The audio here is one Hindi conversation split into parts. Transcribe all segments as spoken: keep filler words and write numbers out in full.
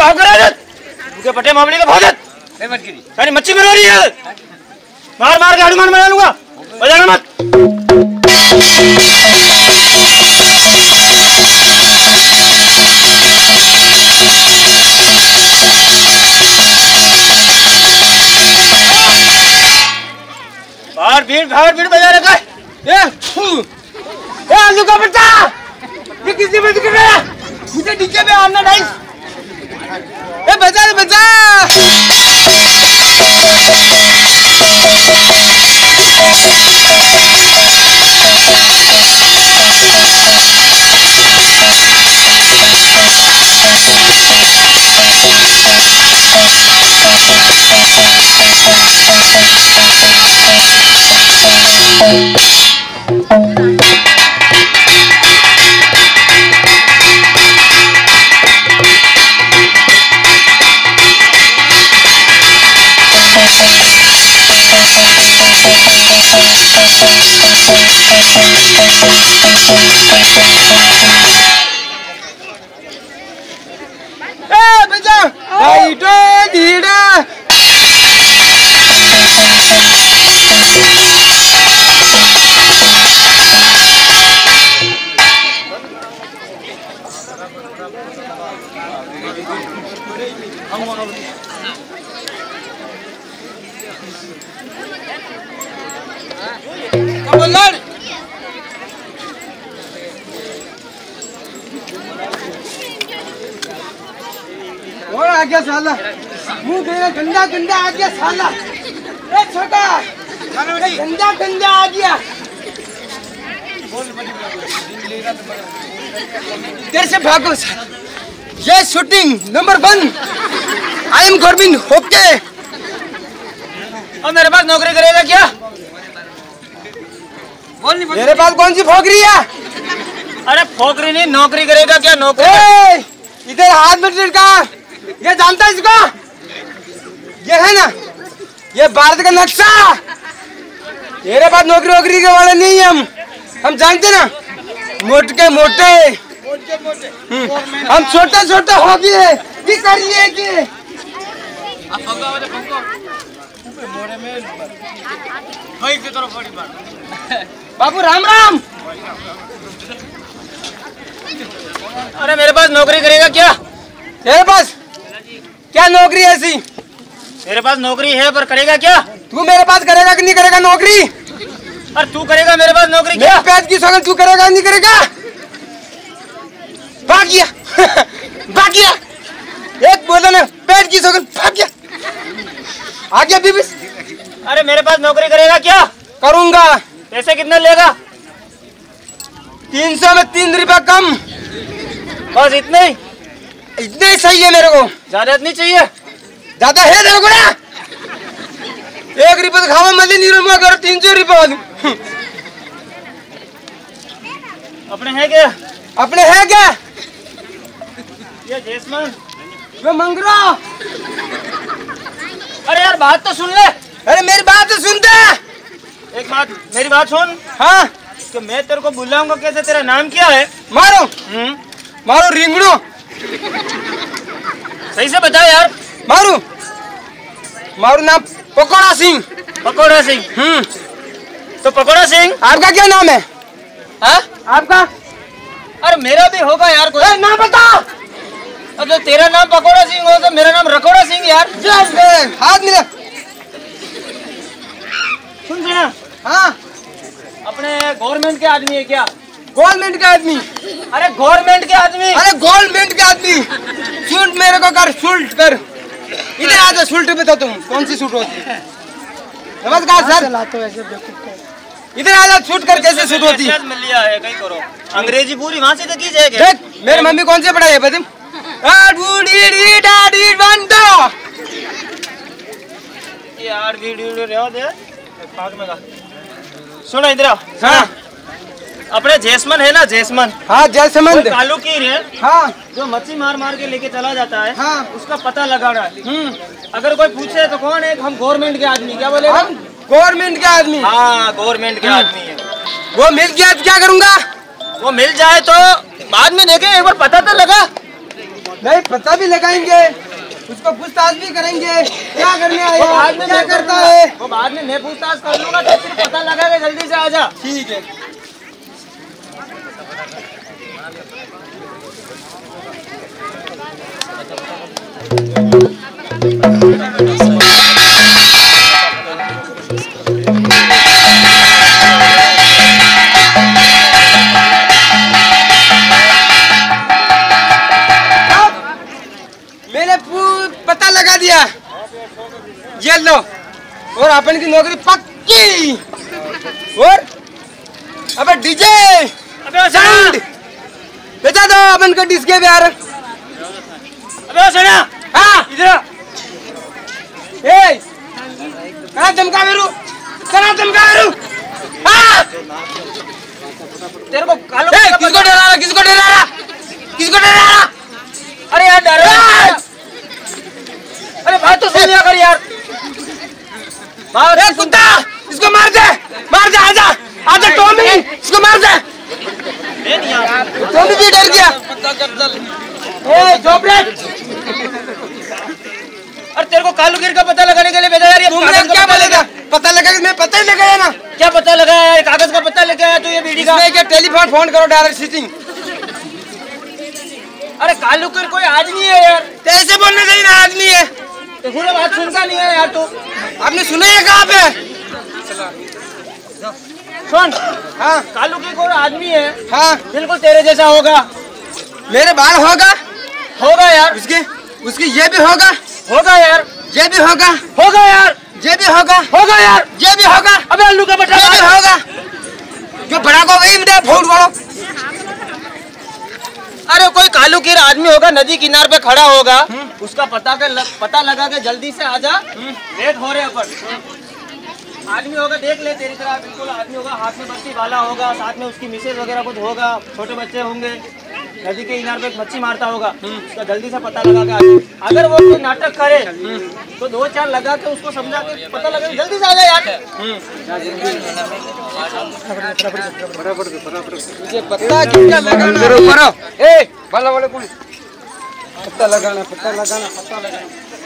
भाग कर मुझे पटे मामले का भागत सारी मच्छी मर रही है। मार मार के हनुमान बना लूंगा, बजाना मत। बाहर भीड़ बाहर भीड़ बजा रखा है। ये ये आलू का पत्ता ये किसने बंद कर रहा है? मुझे डीजे में आना नहीं। ए बजा रे बजा। ए बजा भाई तो धीरे और आ गया साला, मुंह मेरा गंदा गंदा आ गया साला। ए छोटा गंदा गंदा आ गया। देर से भागो साला। ये shooting number one I am government okay. और मेरे पास नौकरी करेगा क्या? बोल नहीं, मेरे पास कौन सी फोकरी है? अरे फोकरी नहीं, नौकरी करेगा क्या? नौकरी इधर हाथ में का ये जानता है इसको? ये है ना, ये भारत का नक्शा। मेरे पास नौकरी वोकरी के वाले नहीं है। हम हम जानते ना, मोटे मोटे हम छोटा छोटा हो गए ये करिए कि बाबू राम राम। अरे मेरे पास नौकरी करेगा क्या? तेरे पास क्या नौकरी ऐसी? मेरे पास नौकरी है पर करेगा क्या? तू मेरे पास करेगा कि नहीं करेगा नौकरी? अरे तू करेगा मेरे पास नौकरी क्या? पैद की सगल तू करेगा नहीं करेगा? भाग गया भाग गया। एक बोला ना पैद की सगल भाग गया आ गया बीबी। अरे मेरे पास नौकरी करेगा क्या? करूंगा। पैसे कितने लेगा? तीन सौ में तीन रुपया कम। बस इतने ही? इतने ही सही है मेरे को, ज्यादा नहीं चाहिए। ज्यादा है तेरे को ना? एक रुपये तो खावा मजे नहीं रूमा करो, तीन सौ रुपये वाली। अपने है क्या? अपने है क्या? ये जैसमान ये मंगरा। अरे यार बात तो सुन ले। अरे मेरी बात तो सुनते। एक बात मेरी बात सुन। हाँ तो मैं तेरे को बुलाऊंगा कैसे? तेरा नाम क्या है? मारो हम्म मारो रिंगड़ो। सही से बता यार। मारू मारू नाम पकोड़ा सिंह। पकोड़ा सिंह? हम्म तो पकोड़ा सिंह आपका क्या नाम है? हाँ आपका? अरे मेरा भी होगा यार कोई। ए, नाम बता। अब तो तेरा नाम पकोड़ा सिंह हो तो मेरा नाम रकोड़ा सिंह यार। हाथ मिला। सुन सुना। हाँ अपने गवर्नमेंट के आदमी है क्या? गवर्नमेंट के आदमी? अरे गवर्नमेंट के आदमी। अरे गवर्नमेंट के आदमी शूट मेरे को कर, शूट कर। इधर आ जा, शूट बता तुम कौन सी शूट होती है? नमस्कार सर। चलाते हो ऐसे बेवकूफ। इधर आ जा, शूट कर कैसे शूट होती है? मिल लिया है कहीं करो। अंग्रेजी पूरी वहाँ से तो की जाएगी। देख मेरी मम्मी कौन से पढ़ाई है बता? आठ बूढ़ी डी डाडी बंदो। ये आठ बूढ़ी रहो दे पाग में का। सुनो इधर आओ। हाँ अपने जैसमन है ना, जैसमन? हाँ जैसमन कालू की है। हाँ जो मच्छी मार मार के लेके चला जाता है। हाँ उसका पता लगाना है। हम्म अगर कोई पूछे तो कौन है? हम गवर्नमेंट के आदमी। क्या बोले? हम गवर्नमेंट के आदमी। हाँ गवर्नमेंट के आदमी है। वो मिल गया तो क्या करूँगा? वो मिल जाए तो बाद में देखें, एक बार पता तो लगा। नहीं पता भी लगाएंगे, उसको पूछताछ भी करेंगे, क्या करने आए, बाद में क्या करता है वो बाद में मैं पूछताछ कर लूंगा, तो फिर पता लगा के जल्दी से आजा। ठीक है। मैंने पता लगा दिया, ये लो, और अपन की नौकरी पक्की। और अबे डीजे साउंड बजा दो अपन को डिस्के पे यार। अबे सुना, हाँ इधर ए कना चमका मेरू, कना चमका मेरू, हाँ तेरे को कालो किसको डरा रहा, किसको डरा रहा, किसको डरा रहा? अरे यार डर रहा, अरे बात तो सुन लिया कर यार। ए कुत्ता, इसको मार दे, मार दे, आजा आजा टॉमी, इसको मार दे। टॉमी भी डर गया। ए चोपड़े, अरे तेरे को कालू गिर का पता लगाने के लिए भेजा यार, ये तुमने क्या बोलेगा? पता लगा, मैं पता ही लगाया ना। क्या पता लगाया यार? कागज का पता लेके आया तू, ये बीड़ी का क्या? टेलीफोन फोन करो, डायरेक्ट सीटिंग। अरे कालू गिर कोई आदमी है यार, कैसे बोलने चाहिए ना आदमी है, तो पूरा बात सुनता नहीं है यार तू। आपने सुना है कहाँ पे? सुन, हाँ कालू की कोई आदमी है, हाँ बिल्कुल तेरे जैसा होगा, मेरे बाल होगा, होगा यार, उसके उसकी ये भी होगा, होगा यार, ये भी होगा, होगा यार, ये भी होगा, होगा यार, ये भी होगा। अबे अल्लू का बटा, ये भी होगा, जो बड़ा को वही बेटा फोड़ फोड़ो। अरे कोई कालू कीर आदमी होगा, नदी किनारे पे खड़ा होगा, उसका पता के लग, पता लगा के जल्दी से आजा, लेट हो रहे अपन। आदमी होगा, देख ले तेरी तरह बिल्कुल आदमी होगा, हाथ में बत्ती वाला होगा, साथ में उसकी मिसेज वगैरह कुछ होगा, छोटे बच्चे होंगे, नदी के किनारे पे एक मच्छी मारता होगा, उसका जल्दी से पता लगा के आजा। अगर वो कोई नाटक करे तो दो चार लगा के उसको समझा के पता लगा के जल्दी से आ जाए यार। पता कितना लगाना, ए वाला वाले कौन? पता लगाना, पता लगाना, पता लगाना।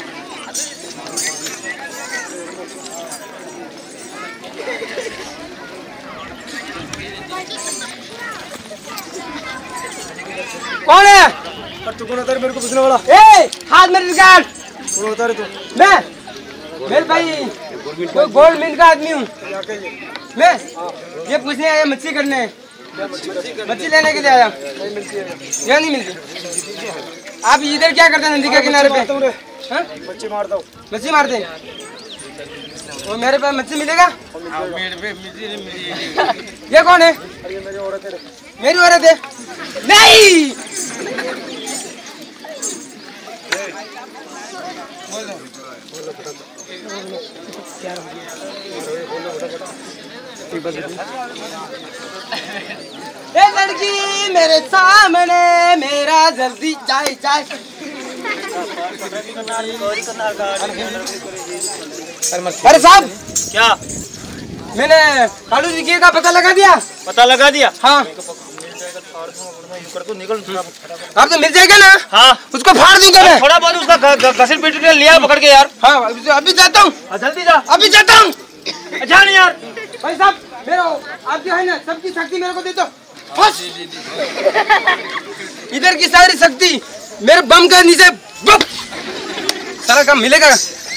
कौन है? तू कौन है मेरे को पूछने वाला? ए हाथ मेरे निकाल। कौन बता रहे तू? मैं मेरे भाई कोई गोल्ड मिल का आदमी हूँ मैं, ये पूछने आया मच्छी करने, मच्छी लेने के लिए आया। यहाँ नहीं मिलती। आप इधर क्या करते हैं नदी के किनारे पे? मच्छी मारता हूँ। मच्छी मारते हैं? और मेरे पास मच्छी मिलेगा? ये कौन है? मेरी औरत है। मेरी औरत है? नहीं ए लड़की मेरे सामने, मेरा जल्दी चाय चाय। अरे साहब क्या? मैंने कालू जी का पता लगा दिया। पता लगा दिया? हाँ। निकल आप तो मिल जाएगा ना? हाँ। उसको फाड़ दूंगा मैं। थोड़ा बहुत उसका घसीट पीट के लिया पकड़ के यार। हाँ अभी जाता हूँ। जल्दी जा। अभी जाता हूँ। अच्छा नहीं यार भाई साहब, मेरा आप जो है ना सबकी शक्ति मेरे को दे दो। इधर की सारी शक्ति मेरे बम के नीचे सारा काम मिलेगा।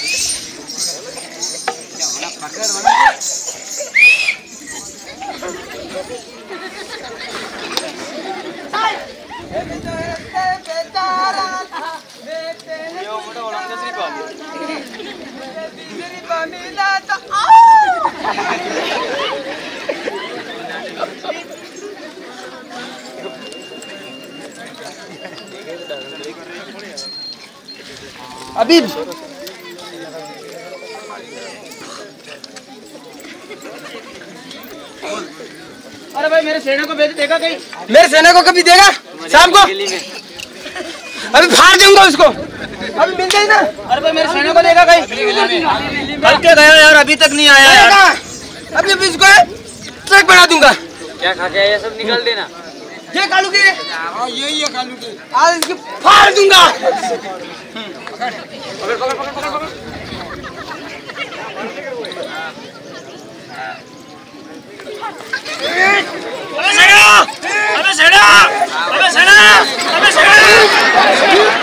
अभी अरे भाई मेरे सेना को भेज देगा कहीं? मेरे सेना को कभी देगा? शाम को अभी फाड़ दूंगा उसको। अभी मिल जाए ना। अरे भाई मेरे सेना को देगा कहीं? कल के गया यार, अभी तक नहीं आया यार। अभी अभी इसको ट्रक बना दूंगा। क्या खा के आया? सब निकाल देना। ये कालू की हाँ यही है कालू की। आज इसकी फाड़ दूंगा। पकड़ पकड़ पकड़ पकड़ पकड़। अबे सेना! अबे सेना! अबे सेना! अबे सेना!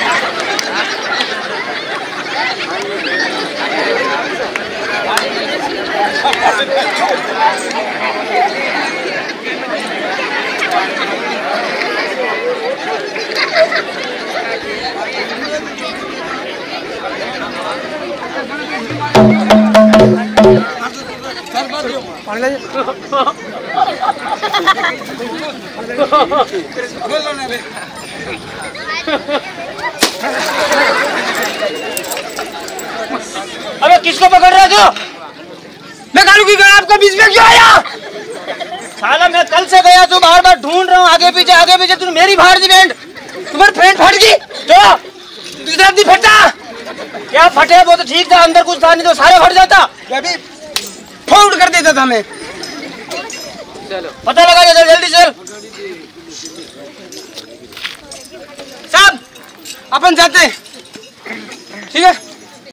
अबे किसको पकड़ रहे हो? मैं कालू की गया, आपका बीच में क्यों आया? साला मैं कल से गया तू बार बार ढूंढ रहा हूँ आगे पीछे आगे पीछे। तूने मेरी फाड़ दी बैंड, तुम्हारी पेंट फट गई जो दूसरा नहीं फटा। क्या फटे वो तो ठीक था, अंदर कुछ था नहीं तो सारा फट जाता। अभी फोड़ कर देता था मैं। चलो पता लगा जल्दी जल्दी चल। साहब अपन जाते हैं, ठीक है।